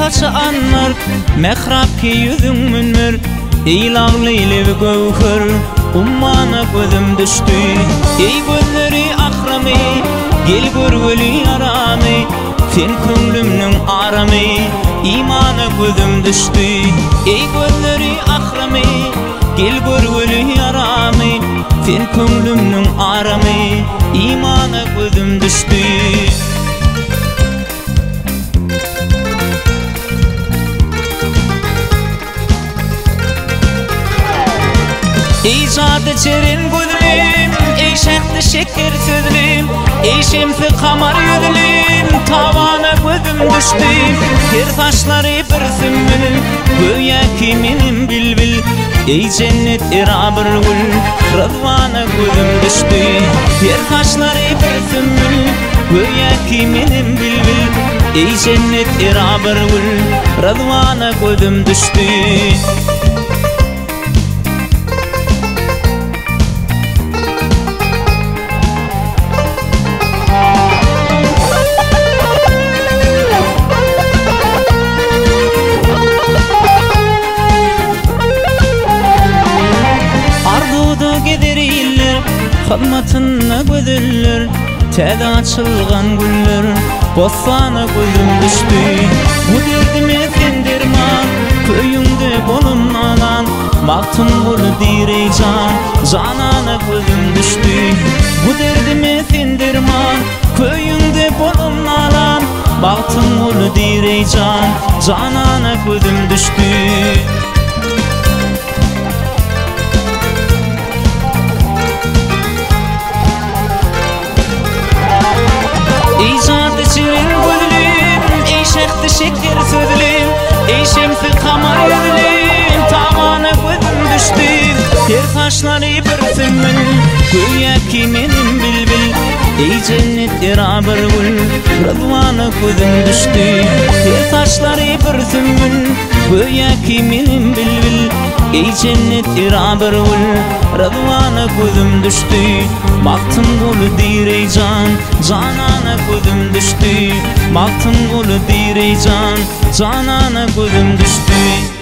bolsa anlar mehrap ki yüzün münmür İlağ leyli ve gövhür ummana gözüm düştü Ey gözleri ahrami gel görgülü yarami Sen köngülümnün arami imana gözüm düştü Ey gözleri ahrami gel görgülü yarami Sen köngülümnün arami imana gözüm düştü Ey zade çerin gözlüm, ey şehdi şeker sözlüm Ey şemsi kamar yüzlüm, tavana gözüm düştü Her taşları bir sümbül, göğe kiminin bilbil Ey cennet irabır gül, rıdvana gözüm düştü Her taşları bir sümbül, göğe kiminin bilbil Ey cennet irabır gül, rıdvana gözüm düştü Hımmatına gözüller, tede açılgan güller Bostana gözüm düştü Bu derdime sendirman, köyümde bolum alan Maktun bolu direycan, canana gözüm düştü Bu derdime sendirman, köyümde bolum alan Maktun bolu direycan, canana gözüm düştü Ey zade çirin gözlüm, ey şehdi şeker sözlüm Ey şemsi kamar yüzlüm, tavana gözüm düştü Her taşları bir sümbül, göğe kiminin bilbil Ey cennet irabır gül, rıdvana gözüm düştü Her taşları bir sümbül, göğe kiminin bilbil Ey cennet irabır gül, rıdvana gözüm düştü Maktun gulu direycan, canana gözüm düştü Maktun gulu direycan, canana gözüm düştü